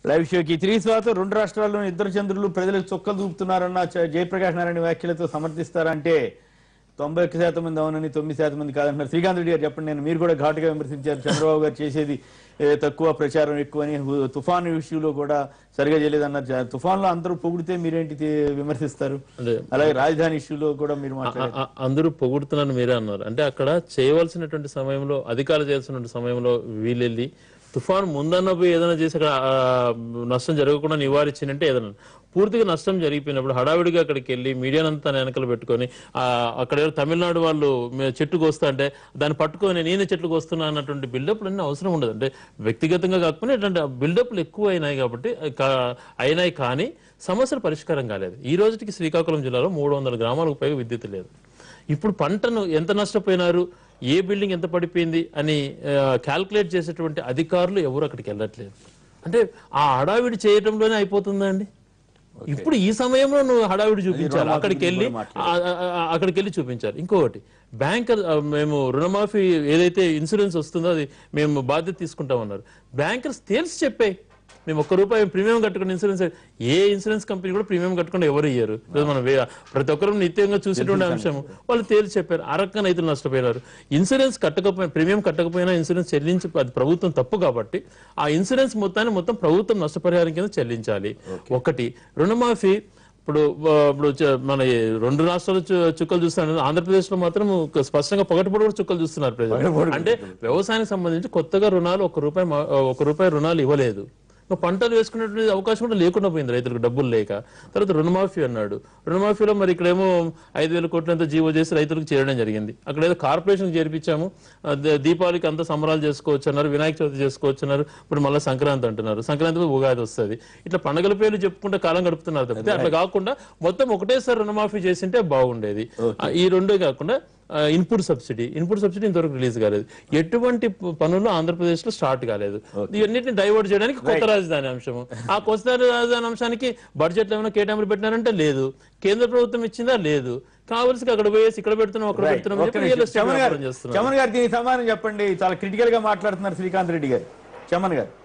Live షోకి తిరిగి స్వాగతం. రెండు రాష్ట్రాల్లోని ఇద్దరు చంద్రులు ప్రజలకు చుక్కలు చూపుతున్నారన్న జయప్రకాష్ నారాయణ వ్యాఖ్యలతో సమర్థిస్తారంటే 91% మంది అవునని 9% మంది కాదంటున్నారు. శ్రీకాంత్ రెడ్డి గారు చెప్పండి. మీరు కూడా ఘాటుగా విమర్శించారు. చంద్రబాబు గారు చేసేది తక్కువ, ప్రచారం ఎక్కువని, తుఫాను విషయంలో కూడా సరిగా చేయలేదన్నారు. తుఫాన్లో అందరూ పొగిడితే మీరేంటి విమర్శిస్తారు? అలాగే రాజధాని ఇష్యూలో కూడా మీరు మాట్లాడారు. అందరూ పొగుడుతున్నాను మీరే అన్నారు. అంటే అక్కడ చేయవలసినటువంటి సమయంలో, అధికారులు చేయాల్సినటువంటి సమయంలో వీళ్ళెళ్ళి తుఫాను ముందన్న పోయి ఏదైనా చేసి అక్కడ నష్టం జరగకుండా నివారించినంటే ఏదైనా పూర్తిగా నష్టం జరిగిపోయినప్పుడు హడావిడిగా అక్కడికి వెళ్ళి మీడియానంతా వెనకలు పెట్టుకొని అక్కడ తమిళనాడు వాళ్ళు చెట్టు కోస్తా అంటే దాన్ని పట్టుకొని నేనే చెట్లు కోస్తున్నా అన్నటువంటి బిల్డప్లు అన్నీ అవసరం ఉండదు. అంటే వ్యక్తిగతంగా కాకపోయినా ఇట్లాంటి బిల్డప్లు ఎక్కువ అయినాయి కాబట్టి అయినాయి, కానీ సమస్యలు పరిష్కారం కాలేదు. ఈ రోజుకి శ్రీకాకుళం జిల్లాలో 300 గ్రామాలకు పైగా విద్యుత్ లేదు. ఇప్పుడు పంటను ఎంత నష్టపోయినారు, ఏ బిల్డింగ్ ఎంత పడిపోయింది అని క్యాల్కులేట్ చేసేటువంటి అధికారులు ఎవరు అక్కడికి వెళ్ళట్లేదు. అంటే ఆ హడావిడి చేయటంలోనే అయిపోతుందా అండి? ఇప్పుడు ఈ సమయంలో నువ్వు హడావిడి చూపించాలి, అక్కడికి వెళ్ళి చూపించాలి. ఇంకొకటి, బ్యాంకర్ మేము రుణమాఫీ ఏదైతే ఇన్సూరెన్స్ వస్తుందో అది మేము బాధ్యత తీసుకుంటామన్నారు. బ్యాంకర్స్ తేల్చి చెప్పాయి, మేము ₹1 ప్రీమియం కట్టుకుని ఇన్సూరెన్స్, ఏ ఇన్సూరెన్స్ కంపెనీ కూడా ప్రీమియం కట్టుకుంటే ఎవరు ఇయ్యారు. మనం ప్రతి ఒక్కరు నిత్యంగా చూసేటువంటి అంశం వాళ్ళు తేల్చి చెప్పారు. ఆ రకంగా రైతులు నష్టపోయినారు. ఇన్సూరెన్స్ కట్టకపోయినా, ప్రీమియం కట్టకపోయినా ఇన్సూరెన్స్ చెల్లించి అది ప్రభుత్వం తప్పు కాబట్టి ఆ ఇన్సూరెన్స్ మొత్తం ప్రభుత్వం నష్టపరిహారం కింద చెల్లించాలి. ఒకటి, రుణమాఫీ ఇప్పుడు మన రెండు రాష్ట్రాలు చుక్కలు చూస్తున్నారు. ఆంధ్రప్రదేశ్ లో మాత్రం స్పష్టంగా పొగటిపొడి కూడా చుక్కలు చూస్తున్నారు ప్రజలు. అంటే వ్యవసాయానికి సంబంధించి కొత్తగా రుణాలు ₹1 రుణాలు ఇవ్వలేదు. పంటలు వేసుకునేటువంటి అవకాశం కూడా లేకుండా పోయింది రైతులకు, డబ్బులు లేక. తర్వాత రుణమాఫీ అన్నాడు. రుణమాఫీలో మరి ఇక్కడేమో 5,000 కోట్లంతా జీవో చేసి రైతులకు చేరడం జరిగింది. అక్కడ ఏదో కార్పొరేషన్ చేర్పించాము, దీపావళికి అంతా సంబరాలు చేసుకోవచ్చు అన్నారు, వినాయక చవితి చేసుకోవచ్చు అన్నారు, ఇప్పుడు మళ్ళీ సంక్రాంతి అంటున్నారు. సంక్రాంతిలో ఉగాది వస్తుంది. ఇట్లా పండుగల పేర్లు చెప్పుకుంటే కాలం గడుపుతున్నారు తప్పితే అట్లా కాకుండా మొత్తం ఒకటేసారి రుణమాఫీ చేసింటే బాగుండేది. ఈ రెండే కాకుండా ఇన్పుట్ సబ్సిడీ ఇంతవరకు రిలీజ్ కాలేదు. ఎటువంటి పనులు ఆంధ్రప్రదేశ్ లో స్టార్ట్ కాలేదు. ఇవన్నిటిని డైవర్ట్ చేయడానికి కొత్త రాజధాని అంశము, ఆ కొత్త రాజధాని అంశానికి బడ్జెట్ లో ఏమైనా కేటాయింపులు పెట్టినారంటే లేదు. కేంద్ర ప్రభుత్వం ఇచ్చిందా? లేదు. కావలసి అక్కడ పోయేసి ఇక్కడ పెడుతున్నాం, అక్కడ పెడుతున్నాం. చమన్ గారు దీనికి సమాధానం చెప్పండి. చాలా క్రిటికల్ గా మాట్లాడుతున్నారు శ్రీకాంత్ రెడ్డి గారు. చమన్ గారు,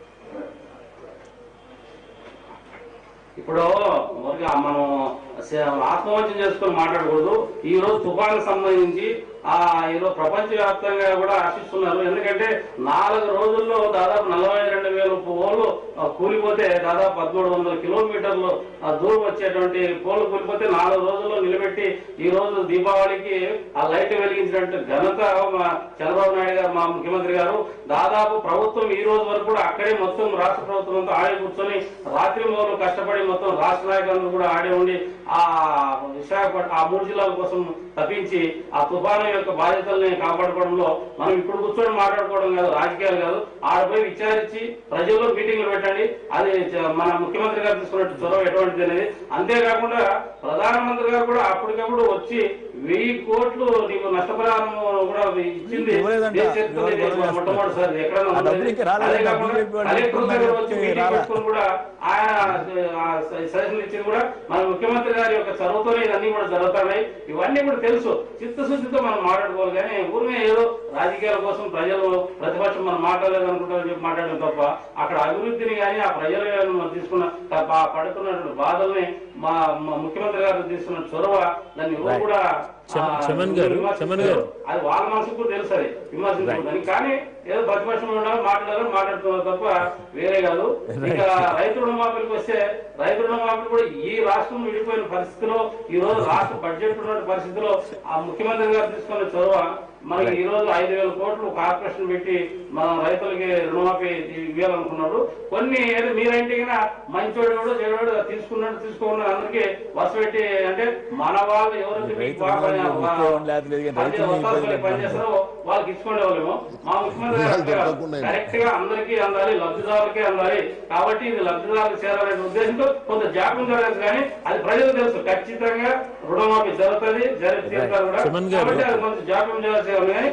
ఇప్పుడు మనం ఆత్మవంచన చేసుకుని మాట్లాడకూడదు. ఈ రోజు తుఫాను సంబంధించి ఈరోజు ప్రపంచ వ్యాప్తంగా కూడా ఆశిస్తున్నారు. ఎందుకంటే 4 రోజుల్లో దాదాపు 42,000 పోలు కూలిపోతే, దాదాపు 1,300 కిలోమీటర్లు దూరం వచ్చేటువంటి పోలు కూలిపోతే 4 రోజుల్లో నిలబెట్టి ఈ రోజు దీపావళికి ఆ లైట్ వెలిగించినట్టు ఘనత చంద్రబాబు నాయుడు గారు, మా ముఖ్యమంత్రి గారు. దాదాపు ప్రభుత్వం ఈ రోజు వరకు కూడా అక్కడే మొత్తం రాష్ట్ర ప్రభుత్వంతో ఆడి కూర్చొని రాత్రి మొదలు కష్టపడి మొత్తం రాష్ట్ర నాయకులందరూ కూడా ఆడి ఉండి ఆ విశాఖపట్నం, ఆ 3 జిల్లాల కోసం తప్పించి ఆ తుఫాను యొక్క బాధ్యతల్ని కాపాడుకోవడంలో మనం ఇప్పుడు కూర్చొని మాట్లాడుకోవడం కాదు, రాజకీయాలు కాదు, ఆడపై విచారించి ప్రజల్లో మీటింగ్లు పెట్టండి. అది మన ముఖ్యమంత్రి గారు తీసుకున్నట్టు చొరవ ఎటువంటిది అనేది. అంతేకాకుండా ప్రధానమంత్రి గారు కూడా అప్పటికప్పుడు వచ్చి 1000 కోట్లు నీకు నష్టపరిహారం కూడా ఇచ్చింది మొట్టమొదటిసారి ఎక్కడన్నా. అదే కాకుండా కలెక్టర్ దగ్గర వచ్చి మీటింగ్ పెట్టుకుని కూడా ఆయన సజెషన్ ఇచ్చింది కూడా మన ముఖ్యమంత్రి గారి యొక్క చొరవతోనే ఇవన్నీ కూడా జరుగుతున్నాయి. ఇవన్నీ కూడా తెలుసు. చిత్తశుద్ధితో మనం మాట్లాడుకోవాలి, కానీ ఊరినే ఏదో రాజకీయాల కోసం ప్రజలు ప్రతిపక్షం మనం మాట్లాడలేదు అనుకుంటామని చెప్పి మాట్లాడడం తప్ప అక్కడ అభివృద్ధిని కానీ ఆ ప్రజలు మనం తీసుకున్న పడుతున్నటువంటి బాధల్ని మా ముఖ్యమంత్రి గారు తీసుకున్న చొరవ దాన్ని కూడా అది వాళ్ళ మనసుకు తెలుసు, అది విమర్శించుకుందని. కానీ ఏదో ప్రతిపక్షం మాట్లాడుతున్నారు తప్ప వేరే కాదు. ఇక రైతు రుణమాఫీలకు వస్తే, రైతు రుణమాఫీ కూడా ఈ రాష్ట్రం విడిపోయిన పరిస్థితిలో, ఈ రోజు రాష్ట్ర బడ్జెట్ ఉన్న పరిస్థితిలో ఆ ముఖ్యమంత్రి గారు తీసుకున్న చొరవ మనకి ఈ రోజు 5,000 కోట్లు కార్పొరేషన్ పెట్టి మనం రైతులకి రుణమాఫీ ఇవ్వాలనుకున్నాడు. కొన్ని ఏదో మీరంటే మంచోడు కూడా చెడు తీసుకున్నాడు తీసుకోకుండా అందరికీ వరుస పెట్టి, అంటే మన వాళ్ళు ఎవరైతే పనిచేస్తారో వాళ్ళకి ఇచ్చుకునే వాళ్ళేమో. మా ముఖ్యమంత్రి కరెక్ట్ గా అందరికీ అందాలి, లబ్ధిదారులకే అందాలి. కాబట్టి ఇది లబ్ధిదారులకు చేరాలనే ఉద్దేశంతో కొంత జాప్యం జరగదు, కానీ అది ప్రజలకు తెలుసు. ఖచ్చితంగా రుణమాఫీ జరుగుతుంది, జరుగుతారు కూడా. కాబట్టి అది కొంచెం జాప్యం చేయాల్సి.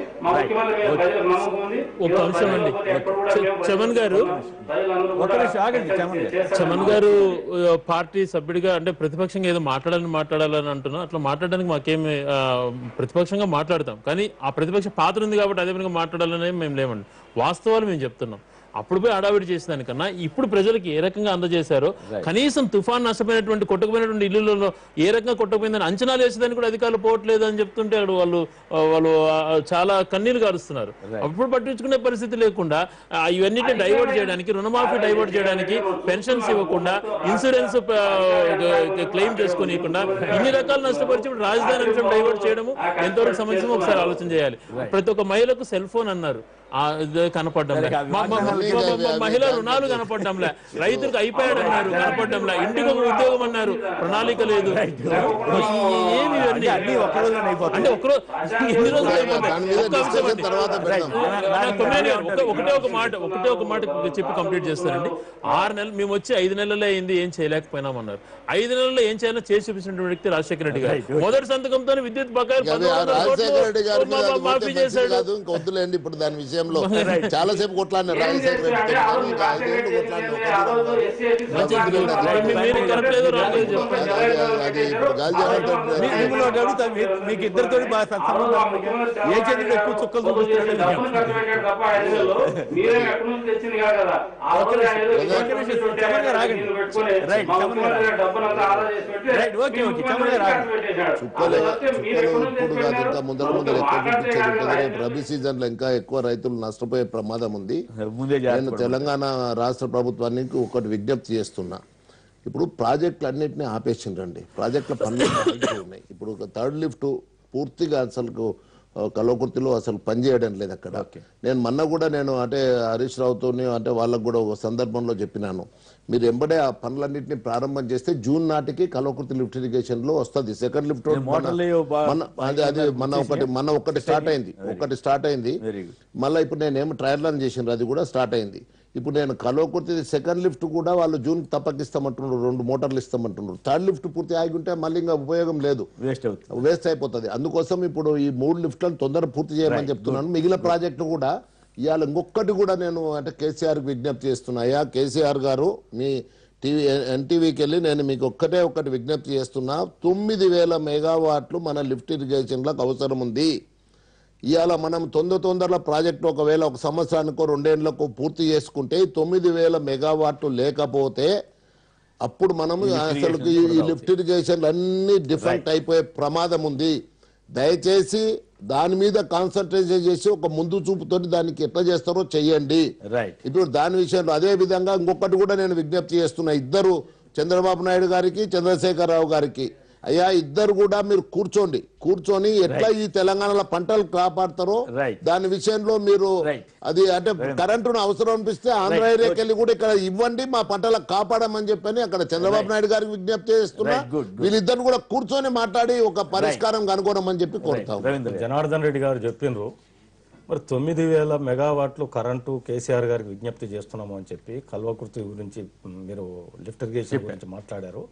చమన్ గారు పార్టీ సభ్యుడిగా, అంటే ప్రతిపక్షంగా ఏదో మాట్లాడాలని అంటున్నా, అట్లా మాట్లాడడానికి మాకేమి, ప్రతిపక్షంగా మాట్లాడతాం, కానీ ఆ ప్రతిపక్ష పాత్ర ఉంది కాబట్టి అదే విధంగా మాట్లాడాలని మేము లేమండి. వాస్తవాలు మేము చెప్తున్నాం. అప్పుడు పోయి హడావిడి చేసేదానికన్నా ఇప్పుడు ప్రజలకు ఏ రకంగా అందజేశారో, కనీసం తుఫాన్ నష్టపోయినటువంటి కొట్టకపోయినటువంటి ఇళ్లలో ఏ రకంగా కొట్టకపోయిందని అంచనాలు వేసేదానికి కూడా అధికారులు పోవట్లేదు అని చెప్తుంటే అక్కడ వాళ్ళు చాలా కన్నీళ్లు గారుస్తున్నారు. అప్పుడు పట్టించుకునే పరిస్థితి లేకుండా ఇవన్నిటిని డైవర్ట్ చేయడానికి, రుణమాఫీ డైవర్ట్ చేయడానికి, పెన్షన్స్ ఇవ్వకుండా, ఇన్సూరెన్స్ క్లెయిమ్ చేసుకోనియకుండా ఇన్ని రకాలు నష్టపరిచి రాజధాని అంశం డైవర్ట్ చేయడము ఎంతవరకు సమస్య ఒకసారి ఆలోచన చేయాలి. ప్రతి ఒక్క మహిళకు సెల్ ఫోన్ అన్నారు, కనపడ్డంలే. మహిళా రుణాలు కనపడ్డంలే, రైతులకు అయిపోయాడు అన్నారు, కనపడ్డంలే. ఇంటికి ఒక ఉద్యోగం అన్నారు, ప్రణాళిక లేదు. ఏమి అంటే ఒకరోజు ఎన్ని రోజులు అయిపోతాయి? ఒకటే ఒక మాట చెప్పి కంప్లీట్ చేస్తారండి. 6 నెలలు మేము వచ్చి 5 నెలలే అయింది, ఏం చేయలేకపోయినామన్నారు. 5 నెలల్లో ఏం చేయాలో చేసి చూపించినటువంటి వ్యక్తి రాజశేఖర రెడ్డి గారు. మొదటి సంతకంతో విద్యుత్ బకాయిలు మాఫీ చేశాడు. వద్దులేండి ఇప్పుడు దాని విషయంలో చాలా సేపు కొట్లాడినారు రాజశేఖర రెడ్డి. మీకు ఇద్దరితో ఏ చంద్రుడు ఎక్కువ చుక్కలు రబీ సీజన్ లో ఇంకా ఎక్కువ రైతులు నష్టపోయే ప్రమాదం ఉంది. నేను తెలంగాణ రాష్ట్ర ప్రభుత్వానికి ఒకటి విజ్ఞప్తి చేస్తున్నా. ఇప్పుడు ప్రాజెక్టులు అన్నింటినీ ఆపేసిండ్రండి, ప్రాజెక్టుల పనులు ఉన్నాయి. ఇప్పుడు థర్డ్ లిఫ్ట్ పూర్తిగా అసలు కల్వకుర్తిలో అసలు పనిచేయడం లేదు అక్కడ. నేను మొన్న కూడా అంటే హరీష్ రావుతో అంటే వాళ్ళకు కూడా ఒక సందర్భంలో చెప్పినాను, మీరు ఎంబడే ఆ పనులన్నింటినీ ప్రారంభం చేస్తే జూన్ నాటికి కల్వకుర్తి లిఫ్ట్ ఇరిగేషన్ లో వస్తుంది. సెకండ్ లిఫ్ట్ అది మన ఒకటి స్టార్ట్ అయింది మళ్ళీ ఇప్పుడు నేనేమో ట్రయల్ రన్ చేసిండ్రు, అది కూడా స్టార్ట్ అయింది. ఇప్పుడు నేను కల్వకుర్తి సెకండ్ లిఫ్ట్ కూడా వాళ్ళు జూన్ తప్పకిస్తామంటున్నారు, 2 మోటార్లు ఇస్తామంటున్నారు. థర్డ్ లిఫ్ట్ పూర్తి ఆగి ఉంటే మళ్ళీ ఇంకా ఉపయోగం లేదు, వేస్ట్ అయిపోతుంది. అందుకోసం ఇప్పుడు ఈ 3 లిఫ్ట్లను తొందరగా పూర్తి చేయమని చెప్తున్నాను. మిగిలిన ప్రాజెక్టు కూడా ఇవాళ ఇంకొకటి కూడా నేను అంటే కేసీఆర్కి విజ్ఞప్తి చేస్తున్నా. అయ్యా కేసీఆర్ గారు, మీ ఎన్టీవీకి వెళ్ళి నేను మీకు ఒకటి విజ్ఞప్తి చేస్తున్నా. 9,000 మెగావాట్లు మన లిఫ్ట్ ఇరిగేషన్లకు అవసరం ఉంది. ఇవాళ మనం తొందరలో ప్రాజెక్టు ఒకవేళ ఒక సంవత్సరానికో 2 ఏళ్లకో పూర్తి చేసుకుంటే 9,000 మెగావాట్లు లేకపోతే అప్పుడు మనం అసలు ఈ లిఫ్ట్ ఇరిగేషన్లు అన్ని డిఫరెంట్ అయిపోయే ప్రమాదం ఉంది. దయచేసి దాని మీద కాన్సన్ట్రేషన్ చేసి ఒక ముందు చూపుతో దానికి ఎట్లా చేస్తారో చెయ్యండి. ఇప్పుడు దాని విషయంలో అదే విధంగా ఇంకొకటి కూడా నేను విజ్ఞప్తి చేస్తున్నా. ఇద్దరు చంద్రబాబు నాయుడు గారికి, చంద్రశేఖరరావు గారికి, అయ్యా ఇద్దరు కూడా మీరు కూర్చొని ఎట్లా ఈ తెలంగాణలో పంటలు కాపాడతారో దాని విషయంలో మీరు అది అంటే కరెంటును అవసరం అనిపిస్తే ఆంధ్ర ఏరియాకి వెళ్ళి కూడా ఇక్కడ ఇవ్వండి, మా పంటలకు కాపాడమని చెప్పని అక్కడ చంద్రబాబు నాయుడు గారికి విజ్ఞప్తి చేస్తున్నా. వీళ్ళిద్దరు కూడా కూర్చొని మాట్లాడి ఒక పరిష్కారం కనుగొనమని చెప్పి కోరుతాం. జనార్దన్ రెడ్డి గారు చెప్పిండ్రు, మరి 9,000 మెగావాట్లు కరెంటు కేసీఆర్ గారికి విజ్ఞప్తి చేస్తున్నాము అని చెప్పి కల్వకుర్తి గురించి మీరు లిఫ్ట్ ఇరిగేషన్ గురించి మాట్లాడారు.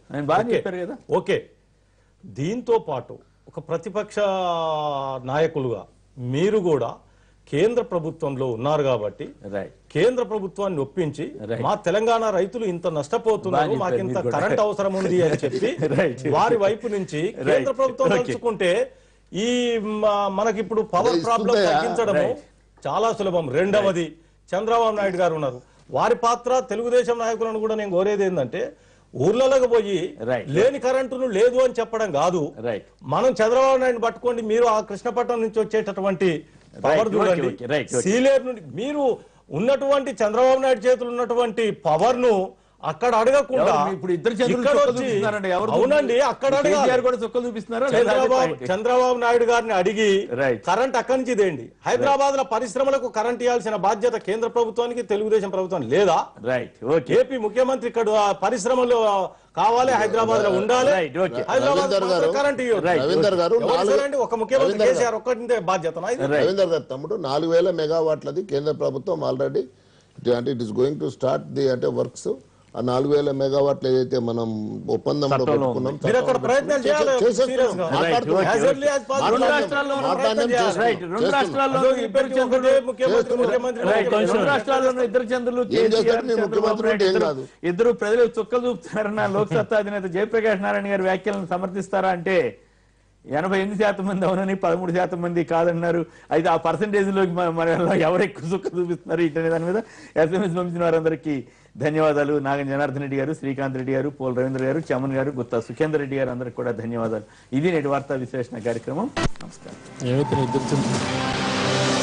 ఓకే, దీంతో పాటు ఒక ప్రతిపక్ష నాయకులుగా మీరు కూడా కేంద్ర ప్రభుత్వంలో ఉన్నారు కాబట్టి కేంద్ర ప్రభుత్వాన్ని ఒప్పించి మా తెలంగాణ రైతులు ఇంత నష్టపోతున్నారు, మాకు ఇంత కరెంట్ అవసరం ఉంది అని చెప్పి వారి వైపు నుంచి కేంద్ర ప్రభుత్వం తలుచుకుంటే ఈ మనకిప్పుడు పవర్ ప్రాబ్లం తగ్గించడము చాలా సులభం. రెండవది చంద్రబాబు నాయుడు గారు ఉన్నారు, వారి పాత్ర తెలుగుదేశం నాయకులను కూడా నేను కోరేది ఏంటంటే ఊర్లలోకి పోయి లేని కరెంటును లేదు అని చెప్పడం కాదు. మనం చంద్రబాబు నాయుడు పట్టుకోండి, మీరు ఆ కృష్ణపట్నం నుంచి వచ్చేటటువంటి పవర్ చూడండి, సీలేరు నుండి మీరు ఉన్నటువంటి చంద్రబాబు నాయుడు చేతులు ఉన్నటువంటి పవర్ ను అక్కడ అడగకుండా ఇప్పుడు ఇద్దరు చంద్రులు అవునండి అక్కడ చంద్రబాబు నాయుడు గారిని అడిగి కరెంట్ అక్కడి నుంచి తేండి. హైదరాబాద్ లో పరిశ్రమలకు కరెంట్ ఇవ్వాల్సిన బాధ్యత కేంద్ర ప్రభుత్వానికి, తెలుగుదేశం ప్రభుత్వానికి లేదా? ఏపీ ముఖ్యమంత్రి ఇక్కడ పరిశ్రమలు కావాలి, హైదరాబాద్ లో ఉండాలి, హైదరాబాద్ కరెంట్ ఇవ్వండి. ఒక ముఖ్యమంత్రి కేసీఆర్ ఒక్కటి బాధ్యత. రవీందర్ గారు తమ్ముడు 4,000 మెగావాట్లది కేంద్ర ప్రభుత్వం ఆల్రెడీ అంటే it is going to start the అంటే వర్క్స్. ఆ 4,000 మెగావాట్లు ఏదైతే మనం ఒప్పందంలో పెట్టుకున్నాం ఇద్దరు ప్రజలు చుక్కలు చూపుతారన్న లోక్సత్తా అధినేత జయప్రకాష్ నారాయణ గారి వ్యాఖ్యలను సమర్థిస్తారా అంటే 88% మంది అవునని 13% మంది కాదన్నారు. అయితే ఆ పర్సంటేజ్లోకి మన ఎవరు ఎక్కువ సుఖ చూపిస్తున్నారు ఇటనే దాని మీద SMS పంపించిన వారందరికీ ధన్యవాదాలు. నాగం జనార్దన్ రెడ్డి గారు, శ్రీకాంత్ రెడ్డి గారు, పోల్ రవీంద్ర గారు, చమన్ గారు, గుత్తా సుఖేందర్ రెడ్డి గారు అందరికి కూడా ధన్యవాదాలు. ఇది నేటి వార్తా విశ్లేషణ కార్యక్రమం. నమస్కారం.